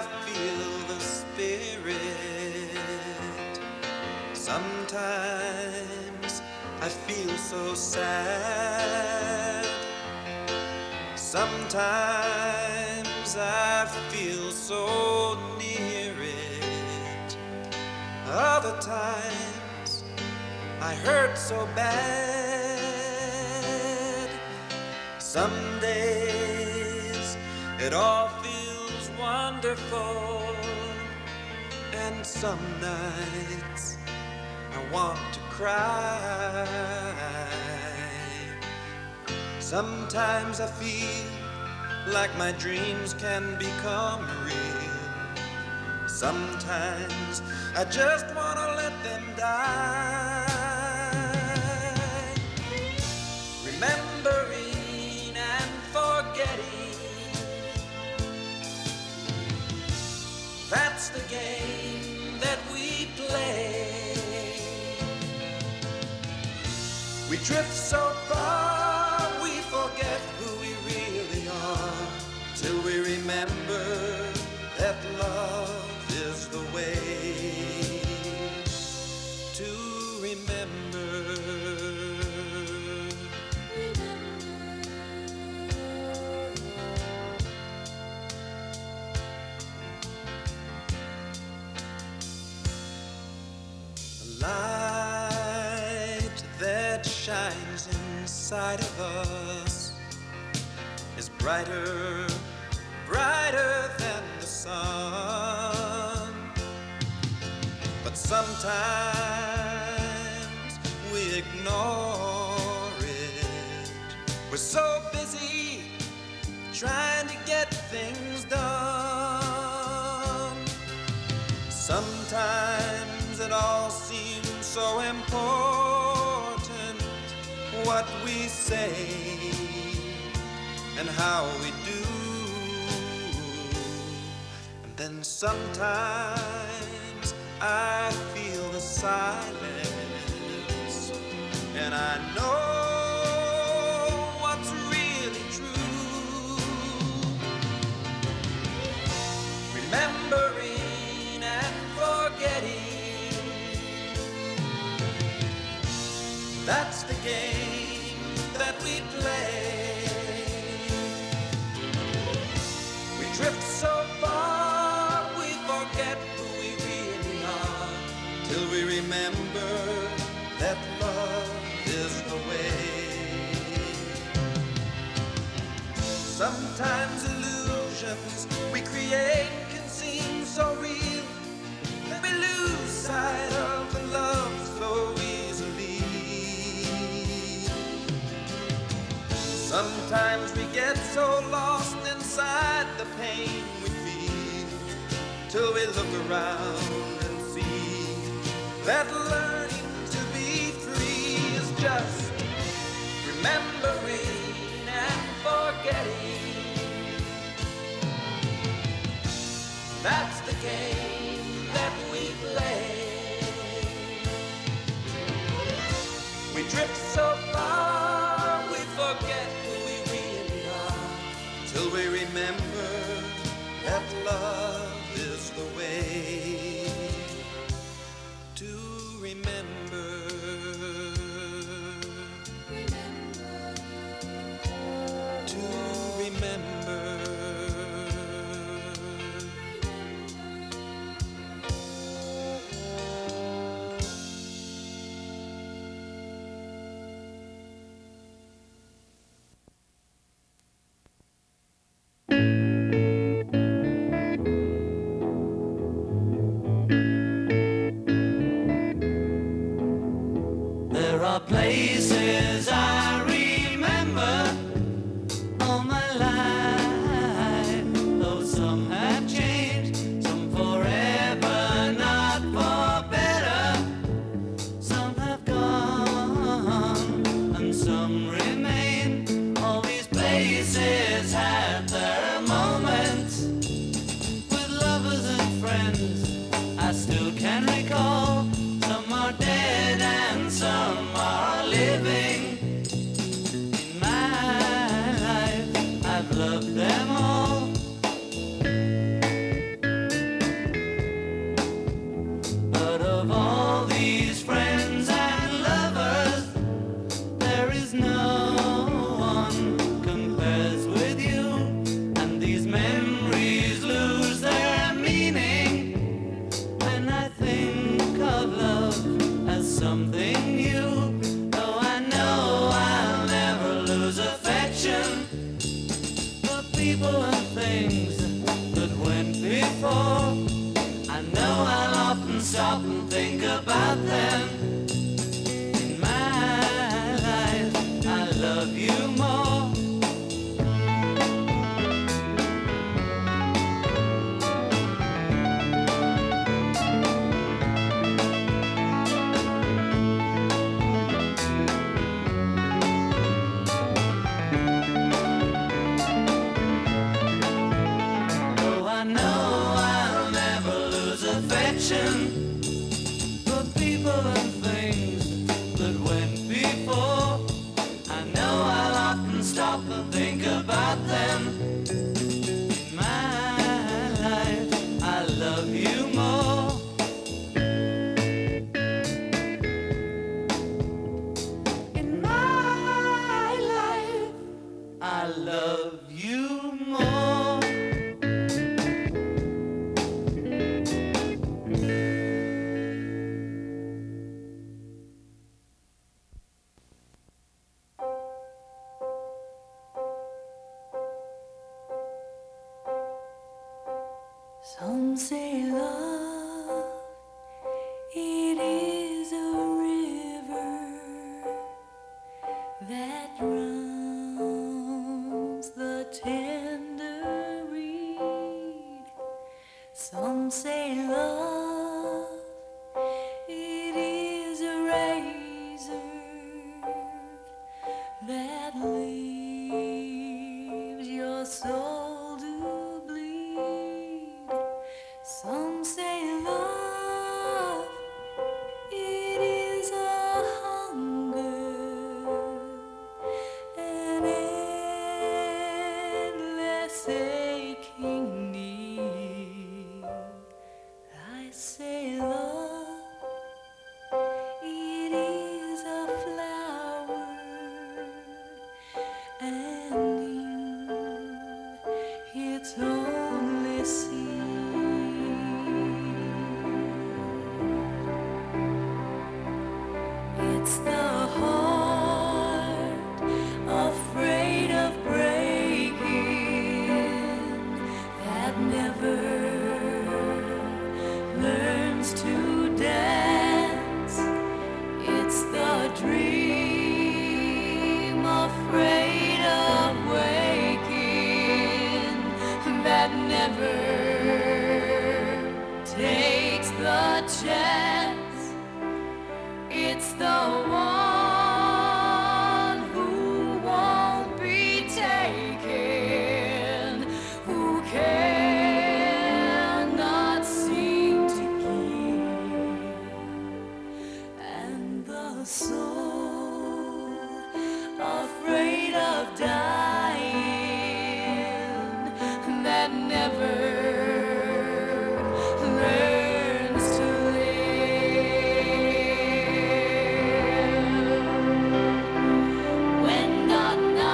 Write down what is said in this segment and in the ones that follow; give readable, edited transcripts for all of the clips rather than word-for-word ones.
feel the spirit. Sometimes I feel so sad. Sometimes I feel so near it. Other times I hurt so bad. Some days it all feels wonderful, and some nights I want to cry. Sometimes I feel like my dreams can become real. Sometimes I just want to let them die. Remembering and forgetting, that's the game that we play. We drift so far, we forget who we really are, till we remember that love is the way to remember. The light that shines inside of us is brighter, brighter than the sun. But sometimes we ignore it. We're so busy trying to get things done. Sometimes it all seems so important, what we say and how we do. And then sometimes I feel the silence, and I know what's really true. Remembering and forgetting, that's the game that we play. We drift so far, we forget who we really are, till we remember that love is the way. Sometimes illusions we create can seem so real that we lose sight of the love so easily. Sometimes we get so lost inside the pain we feel, till we look around and see that learning to be free is just remembering and forgetting. That's the game that we play. We drift so far, we forget who we really are, till we remember that love is the way to remember. To remember. There are places I remember all my life, though some have changed, some forever, not for better. Some have gone and some remain. All these places had their moments with lovers and friends I still can recall. Some are dead and some are living. In my life, I've loved them all. before. I know I'll often stop and think about them. In my life, I love you more. For people and things that went before, I know I'll often stop and think about them. In my life, I love you more. In my life, I love you more. Some say love, it is a river that drowns the tender reed. Some say love, it is a razor that leaves your soul to bleed. Some say love, it is a hunger, an endless aching need. I say love, it is a flower, and you, its only seed. It's the heart afraid of breaking that never learns to dance. It's the dream afraid of waking that never takes the chance. It's the one who won't be taken, who cannot seem to keep, and the soul afraid of dying that never learns to live. When the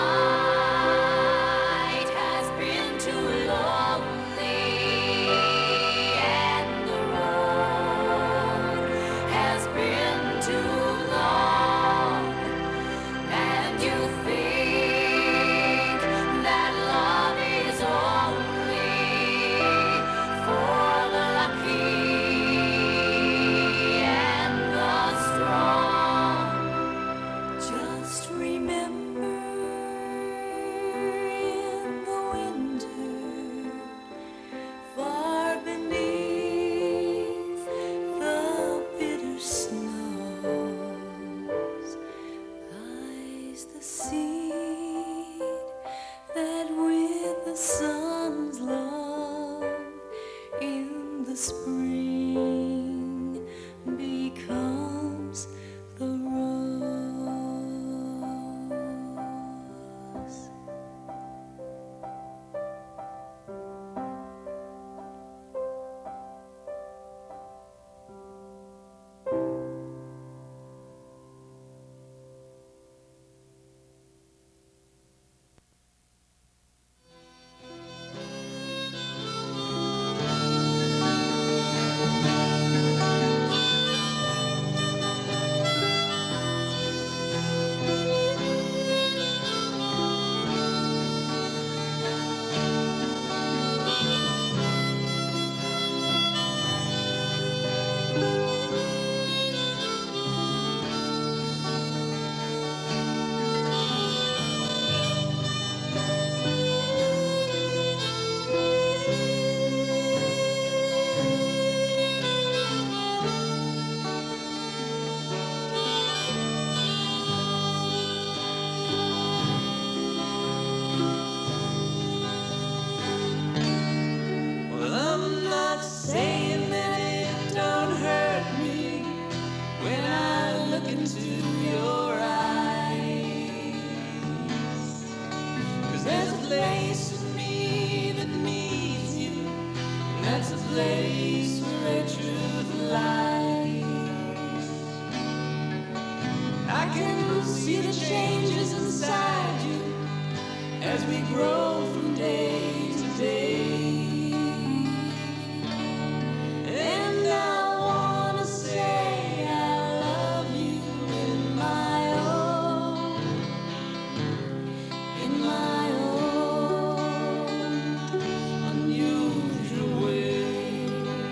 night has been too lonely and the road has been too long, and you think that love is only for the lucky and the strong, just remember in the winter, far beneath the bitter snows, lies the seed that with the sun's love in the spring becomes the rose. saying that it don't hurt me when I look into your eyes. 'Cause there's a place in me that needs you, and that's a place where truth lies. I can see the changes inside you as we grow from day to day. And I wanna say I love you in my own unusual way.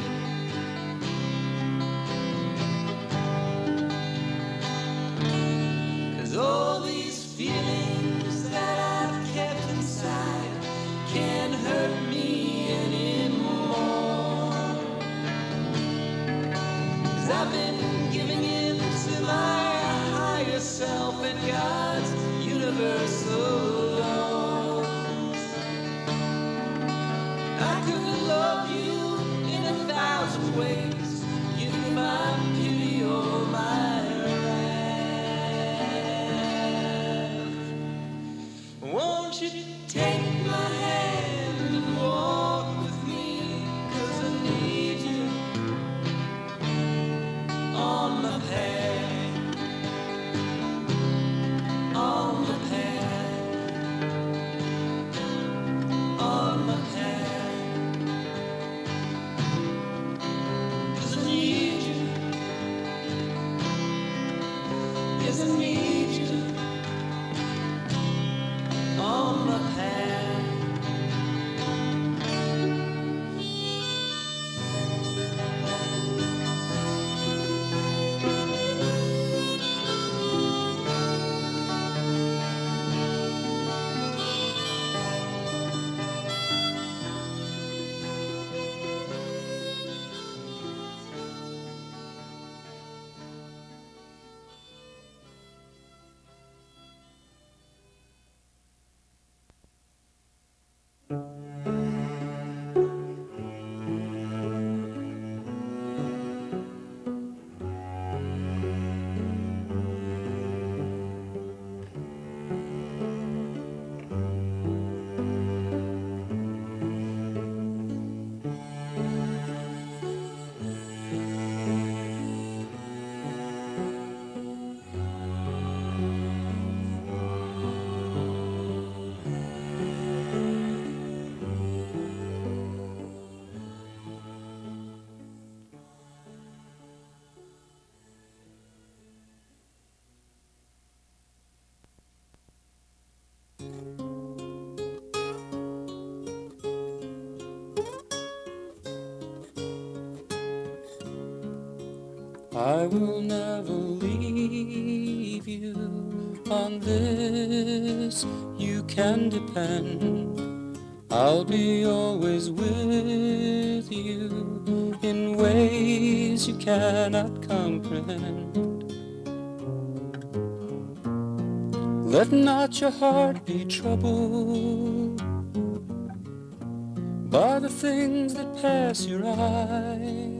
'Cause all these feelings that I've kept inside can't hurt me anymore. 'Cause I've been giving in to my higher self and God's universal laws. I could love you in 1,000 ways. Give me my pity or my wrath. Won't you take my hand and walk with me? 'Cause I need you on my path, on my path, on my path. 'Cause I need you, yes I need you on my path. I will never leave you. On this you can depend. I'll be always with you in ways you cannot comprehend. Let not your heart be troubled by the things that pass your eyes.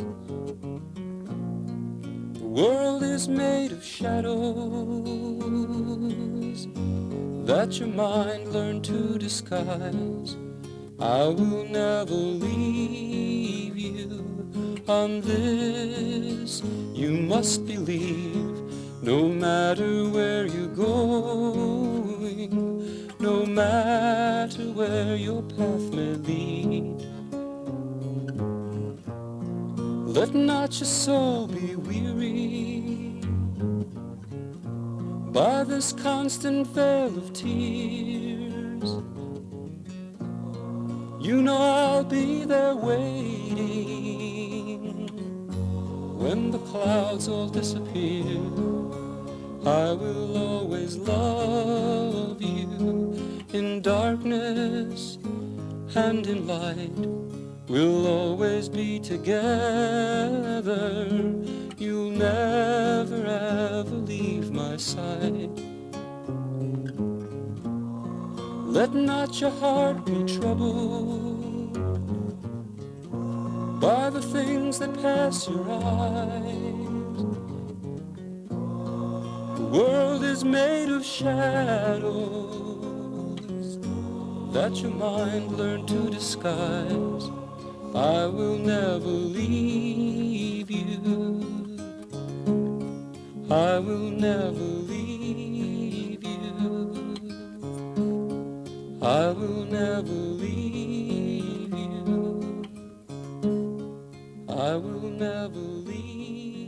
The world is made of shadows that your mind learned to disguise. I will never leave you. On this you must believe. No matter where you're going, no matter where your path may lead, let not your soul be weary by this constant veil of tears. You know I'll be there waiting when the clouds all disappear. I will always love you in darkness and in light. We'll always be together. You'll never ever leave my side. Let not your heart be troubled by the things that pass your eyes. The world is made of shadows that your mind learned to disguise. I will never leave you. I will never leave you. I will never leave you. I will never leave you.